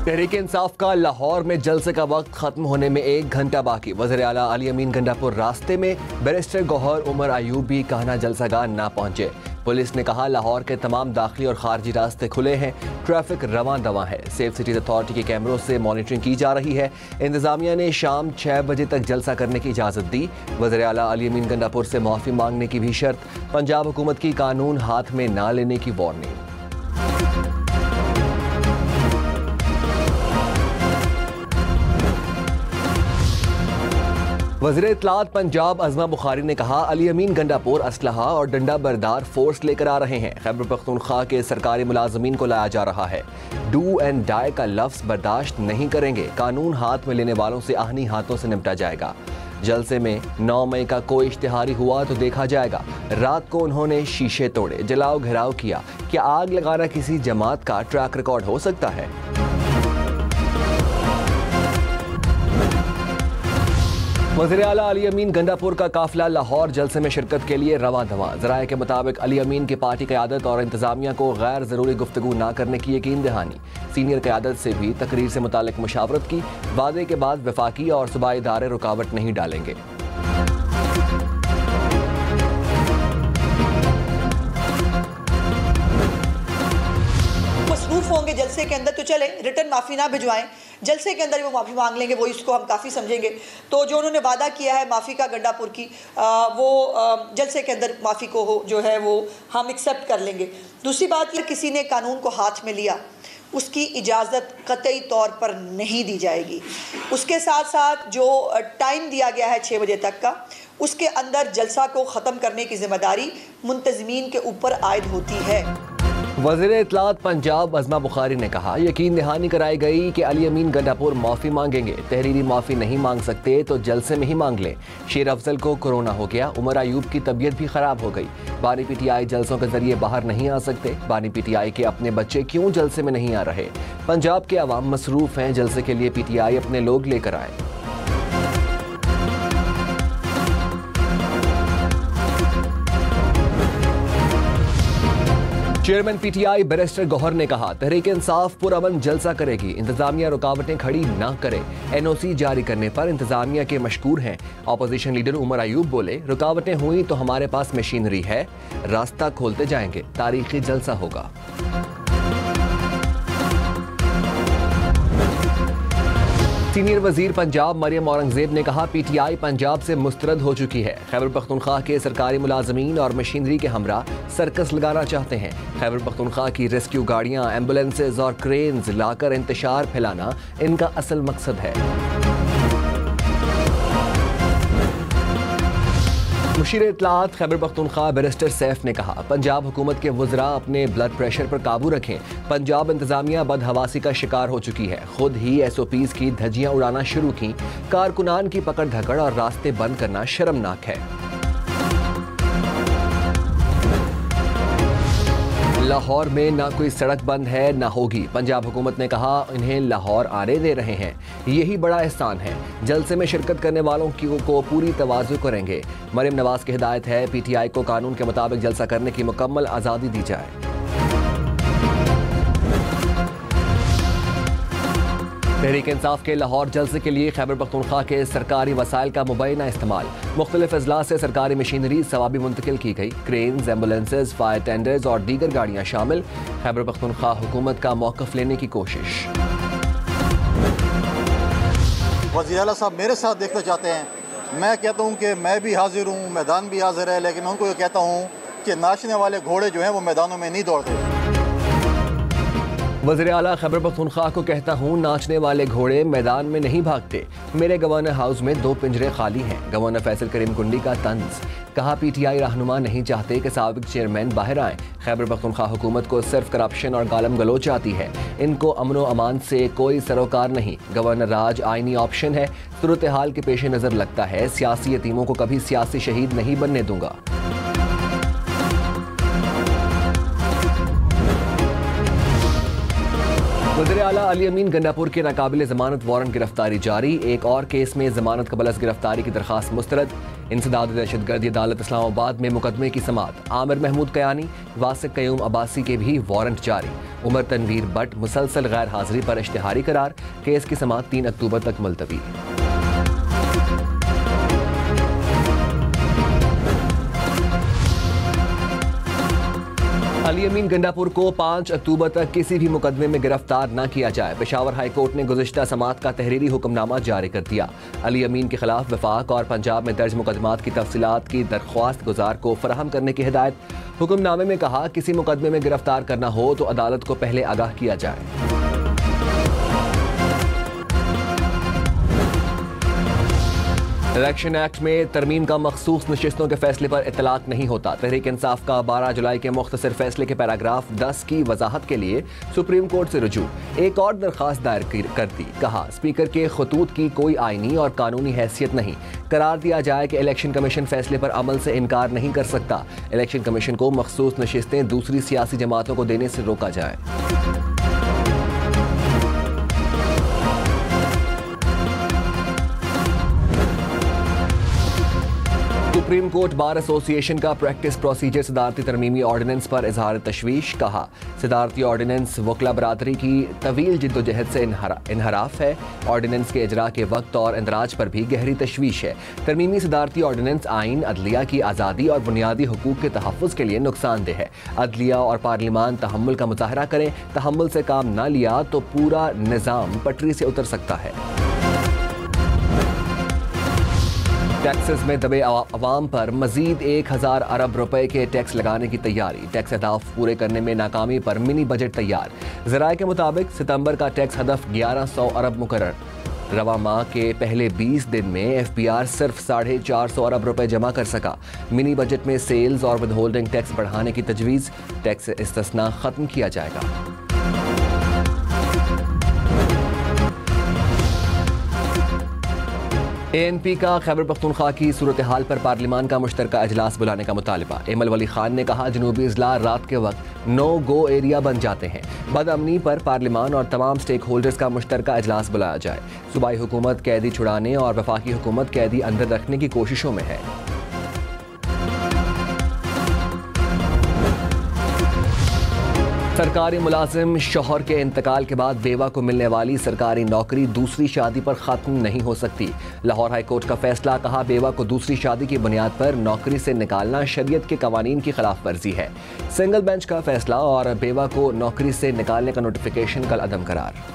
तहरीक इंसाफ का लाहौर में जलसे का वक्त खत्म होने में 1 घंटा बाकी। वज़ीर आला अली अमीन गंडापुर रास्ते में, बैरिस्टर गौहर उमर अयूब भी कहना जलसागाह ना पहुंचे। पुलिस ने कहा लाहौर के तमाम दाखिली और खारजी रास्ते खुले हैं, ट्रैफिक रवां दवा है। सेफ सिटीज अथॉरिटी के कैमरों से मॉनिटरिंग की जा रही है। इंतजामिया ने शाम 6 बजे तक जलसा करने की इजाज़त दी। वज़ीर आला अली अमीन गंडापुर से माफ़ी मांगने की भी शर्त। पंजाब हुकूमत की कानून हाथ में ना लेने की वार्निंग। वज़ीर इत्तलात पंजाब अज़मा बुखारी ने कहा अली अमीन गंडापुर असलहा और डंडा बरदार फोर्स लेकर आ रहे हैं। खैबर पख्तूनख्वा के सरकारी मुलाजमीन को लाया जा रहा है। डू एंड डाई का लफ्ज़ बर्दाश्त नहीं करेंगे। कानून हाथ में लेने वालों से आहनी हाथों से निपटा जाएगा। जलसे में 9 मई का कोई इश्तिहारी हुआ तो देखा जाएगा। रात को उन्होंने शीशे तोड़े, जलाओ घेराव किया। क्या आग लगाना किसी जमात का ट्रैक रिकॉर्ड हो सकता है? वज़ीर आला अली अमीन गंडापुर का काफिला लाहौर जलसे में शिरकत के लिए रवां दवां। ज़राए के मुताबिक अली अमीन की पार्टी क़यादत और इंतजामिया को गैर ज़रूरी गुफ्तगू ना करने की यकीन दहानी। सीनियर क़यादत से भी तकरीर से मुतालिक मुशावरत की। वादे के बाद वफाकी और सूबाई इदारे रुकावट नहीं डालेंगे। मसरूफ होंगे जलसे के अंदर तो चले रिटर्न माफ़ी ना भिजवाएं, जलसे के अंदर वो माफ़ी मांग लेंगे, वो इसको हम काफ़ी समझेंगे। तो जो उन्होंने वादा किया है माफ़ी का गंडापुर की, वो जलसे के अंदर माफ़ी को जो है वो हम एक्सेप्ट कर लेंगे। दूसरी बात, ये किसी ने कानून को हाथ में लिया उसकी इजाज़त कतई तौर पर नहीं दी जाएगी। उसके साथ साथ जो टाइम दिया गया है 6 बजे तक का, उसके अंदर जलसा को ख़त्म करने की ज़िम्मेदारी मुंतज़मीन के ऊपर आयद होती है। वज़ीर इत्तलात पंजाब अज़मा बुखारी ने कहा यकीन दहानी कराई गई कि अली अमीन गंडापुर माफ़ी मांगेंगे। तहरीरी माफ़ी नहीं मांग सकते तो जलसे में ही मांग लें। शेर अफजल को कोरोना हो गया, उमर अयूब की तबीयत भी ख़राब हो गई। बानी पीटीआई जलसों के जरिए बाहर नहीं आ सकते। बानी पीटीआई के अपने बच्चे क्यों जलसे में नहीं आ रहे? पंजाब के अवाम मसरूफ़ हैं, जलसे के लिए पीटीआई अपने लोग लेकर आए। चेयरमैन पीटीआई बैरिस्टर गौहर ने कहा तहरीक इंसाफ पुरअमन जलसा करेगी, इंतजामिया रुकावटें खड़ी ना करे। एनओसी जारी करने पर इंतजामिया के मशकूर हैं। अपोजिशन लीडर उमर अयूब बोले रुकावटें हुई तो हमारे पास मशीनरी है, रास्ता खोलते जाएंगे, तारीखी जलसा होगा। सीनियर वजीर पंजाब मरियम औरंगजेब ने कहा पीटीआई पंजाब से मुस्तरद हो चुकी है। खैबर पख्तूनख्वा के सरकारी मुलाजमीन और मशीनरी के हमरा सर्कस लगाना चाहते हैं। खैबर पख्तूनख्वा की रेस्क्यू गाड़ियां, एम्बुलेंसेज और क्रेन्स लाकर इंतशार फैलाना इनका असल मकसद है। मुशीर इत्तलात खैबर पख्तूनख्वा बैरिस्टर सैफ ने कहा पंजाब हुकूमत के वज़रा अपने ब्लड प्रेशर पर काबू रखें। पंजाब इंतजामिया बदहवासी का शिकार हो चुकी है। खुद ही SOPs की धज्जियां उड़ाना शुरू की। कारकुनान की पकड़ धकड़ और रास्ते बंद करना शर्मनाक है। लाहौर में ना कोई सड़क बंद है ना होगी। पंजाब हुकूमत ने कहा इन्हें लाहौर आने दे रहे हैं, यही बड़ा एहसान है। जलसे में शिरकत करने वालों को पूरी तवाज़ु करेंगे। मरियम नवाज की हिदायत है पीटीआई को कानून के मुताबिक जलसा करने की मुकम्मल आज़ादी दी जाए। तहरीक इंसाफ के लाहौर जलसे के लिए खैबर पख्तूनख्वा के सरकारी वसाइल का मुबैना इस्तेमाल। मुख्तलिफ अजला से सरकारी मशीनरी सवाबी मुंतकिल की गई। क्रेन्स, एम्बुलेंसेज, फायर टेंडर्स और दीगर गाड़ियां शामिल। खैबर पख्तूनख्वा हुकूमत का मौक़िफ़ लेने की कोशिश। वज़ीर आला साहब मेरे साथ देखना चाहते हैं। मैं कहता हूँ कि मैं भी हाजिर हूँ, मैदान भी हाजिर है, लेकिन मैं उनको ये कहता हूँ कि नाचने वाले घोड़े जो हैं वो मैदानों में नहीं दौड़ते। वज़ीर आला खैबर पख्तूनख्वा को कहता हूँ नाचने वाले घोड़े मैदान में नहीं भागते। मेरे गवर्नर हाउस में 2 पिंजरे खाली हैं। गवर्नर फैसल करीम कुंडी का तंज। कहा पीटीआई रहनुमा नहीं चाहते कि साबिक चेयरमैन बाहर आए। खैबर पख्तूनख्वा हुकूमत को सिर्फ करप्शन और गालम गलोच आती है, इनको अमन व अमान से कोई सरोकार नहीं। गवर्नर राज आइनी ऑप्शन है। सूरत हाल के पेश नज़र लगता है सियासी यतीमों को कभी सियासी शहीद नहीं बनने दूंगा। वज़ीर आला अली अमीन गंडापुर के नाकाबिल ज़मानत वारंट गिरफ्तारी जारी। एक और केस में ज़मानत कबल अज़ गिरफ्तारी की दरख्वास्त मुस्तरद। इंसदाद दहशतगर्दी अदालत इस्लामाबाद में मुकदमे की समाअत। आमिर महमूद कयानी, वासिक कयूम अब्बासी के भी वारंट जारी। उमर तनवीर बट मुसलसल गैर हाजिरी पर इश्तिहारी करार। केस की समाअत 3 अक्टूबर तक मुलतवी। अली अमीन गंडापुर को 5 अक्टूबर तक किसी भी मुकदमे में गिरफ्तार न किया जाए। पेशावर हाई कोर्ट ने गुज़िश्ता समाअत का तहरीरी हुक्मनामा जारी कर दिया। अली अमीन के खिलाफ वफाक और पंजाब में दर्ज मुकदमात की तफसीलात की दरख्वास्त गुजार को फराहम करने की हिदायत। हुक्मनामे में कहा, किसी मुकदमे में गिरफ्तार करना हो तो अदालत को पहले आगाह किया जाए। इलेक्शन एक्ट में तरमीम का मखसूस नशिस्तों के फैसले पर इतलाक नहीं होता। तहरीक इंसाफ का 12 जुलाई के मुख्तसर फैसले के पैराग्राफ 10 की वजाहत के लिए सुप्रीम कोर्ट से रुजू। एक और दरख्वास्त दायर कर दी। कहा, स्पीकर के खतूत की कोई आईनी और कानूनी हैसियत नहीं। करार दिया जाए कि इलेक्शन कमीशन फैसले पर अमल से इनकार नहीं कर सकता। इलेक्शन कमीशन को मखसूस नशिस्तें दूसरी सियासी जमातों को देने से रोका जाए। सुप्रीम कोर्ट बार एसोसिएशन का प्रैक्टिस प्रोसीजर सदारती तरमीमी ऑर्डिनेंस पर इजहार तशवीश। कहा, सदारती ऑर्डिनेंस वकला बरादरी की तवील जिद्दोजहद से इनहराफ है। ऑर्डिनेंस के इजरा के वक्त और इंदराज पर भी गहरी तशवीश है। तरमीमी सदारती ऑर्डिनेंस आइन अदलिया की आज़ादी और बुनियादी हुकूक के तहफ़्फ़ुज़ के लिए नुकसानदेह है। अदलिया और पार्लिमान तहम्मुल का मुजाहरा करें। तहम्मुल से काम न लिया तो पूरा निज़ाम पटरी से उतर सकता है। टैक्सेस में दबे अवाम पर मजीद 1000 अरब रुपए के टैक्स लगाने की तैयारी। टैक्स अहदाफ पूरे करने में नाकामी पर मिनी बजट तैयार। ज़राए के मुताबिक सितंबर का टैक्स हदफ 1100 अरब मुकर्रर। रवा माह के पहले 20 दिन में FBR सिर्फ 450 अरब रुपए जमा कर सका। मिनी बजट में सेल्स और विदहोल्डिंग टैक्स बढ़ाने की तजवीज़। टैक्स इस्तिस्ना खत्म किया जाएगा। ANP का खैबर पख्तूनख्वा की सूरत हाल पर पार्लिमान का मुश्तरका अजलास बुलाने का मुतालबा। एमल वली खान ने कहा, जनूबी अजला रात के वक्त नो गो एरिया बन जाते हैं। बदअमनी पर पार्लिमान और तमाम स्टेक होल्डर्स का मुश्तरका अजलास बुलाया जाए। सूबाई हुकूमत कैदी छुड़ाने और वफाकी हुकूमत कैदी अंदर रखने की कोशिशों में है। सरकारी मुलाजिम शौहर के इंतकाल के बाद बेवा को मिलने वाली सरकारी नौकरी दूसरी शादी पर खत्म नहीं हो सकती। लाहौर हाई कोर्ट का फैसला। कहा, बेवा को दूसरी शादी की बुनियाद पर नौकरी से निकालना शरीयत के कवानीन की खिलाफ वर्जी है। सिंगल बेंच का फैसला और बेवा को नौकरी से निकालने का नोटिफिकेशन कल अदम करार।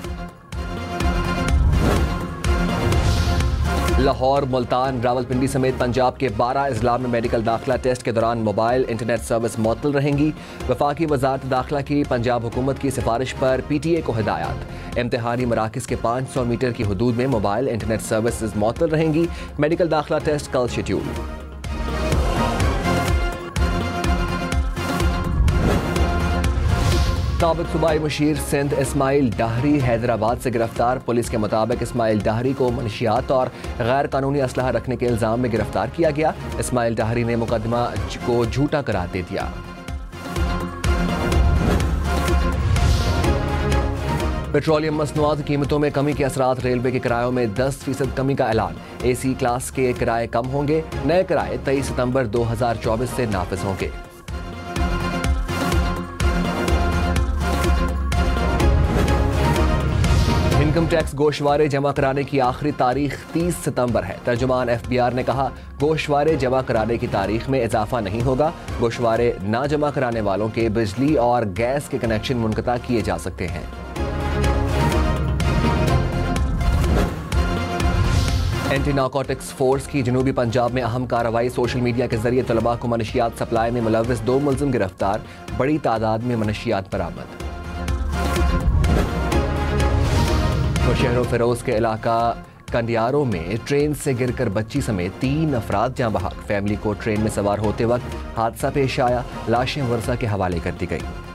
लाहौर, मुल्तान, रावलपिंडी समेत पंजाब के 12 अजला में मेडिकल दाखिला टेस्ट के दौरान मोबाइल इंटरनेट सर्विस मुअत्तल रहेंगी। वफाकी वजारत दाखिला की पंजाब हुकूमत की सिफारिश पर PTA को हिदायत। इम्तिहानी मराकिज़ के 500 मीटर की हदूद में मोबाइल इंटरनेट सर्विस मुअत्तल रहेंगी। मेडिकल दाखिला टेस्ट कल शेड्यूल। साबिक सूबाई मुशीर सिंध इस्माइल डाहरी हैदराबाद से गिरफ्तार। पुलिस के मुताबिक इस्माइल डाहरी को मनशियात और गैर कानूनी असलहा रखने के इल्ज़ाम में गिरफ्तार किया गया। इस्माइल डाहरी ने मुकदमा को झूठा करार दे दिया। पेट्रोलियम मसनूआत की कीमतों में कमी के असरात। रेलवे के किरायों में 10% कमी का ऐलान। AC क्लास के किराए कम होंगे। नए किराए 23 सितंबर 2024 से नाफिज होंगे। इनकम टैक्स गोशवारे जमा कराने की आखिरी तारीख 30 सितंबर है। तर्जुमान FBR ने कहा, गोशवारे जमा कराने की तारीख में इजाफा नहीं होगा। गोशवारे ना जमा कराने वालों के बिजली और गैस के कनेक्शन मुनक़ता किए जा सकते हैं। एंटी नारकोटिक्स फोर्स की जनूबी पंजाब में अहम कार्रवाई। सोशल मीडिया के जरिए तलबा को मनशियात सप्लाई में मुलव्विस 2 मुलजिम गिरफ्तार। बड़ी तादाद में मनशियात बरामद। तो शहरों फिरोज के इलाका कंडियारों में ट्रेन से गिरकर बच्ची समेत 3 अफराद जाँ बहक। फैमिली को ट्रेन में सवार होते वक्त हादसा पेश आया। लाशें वर्षा के हवाले कर दी गई।